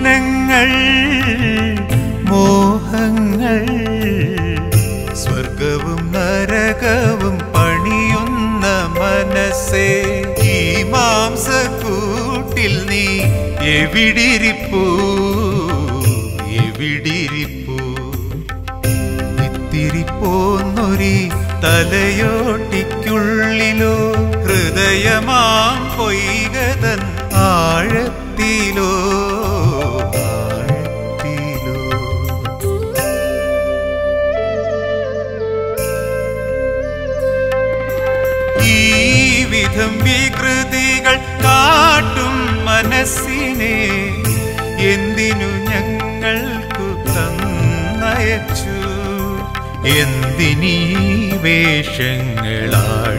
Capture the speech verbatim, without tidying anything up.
സ്വപ്നങ്ങൾ മോഹങ്ങൾ സ്വർഗവും നരകവും പണിയുന്ന മനസ്സേ ഈ മാംസക്കൂട്ടിൽ നീ എവിടിരിപ്പൂ എവിടിരിപ്പൂ ഇത്തിരിപ്പോന്നൊരി തലയോട്ടിക്കുള്ളിലോ ഹൃദയമാം പൊയ്കതൻ ആഴത്തിലോ ആഴത്തിലോ ഈ വിധം വികൃതികൾ കാട്ടും മനസ്സിനെ എന്തിനു ഞങ്ങൾക്കു തന്നയച്ചു എന്തിനീ വേഷങ്ങളാ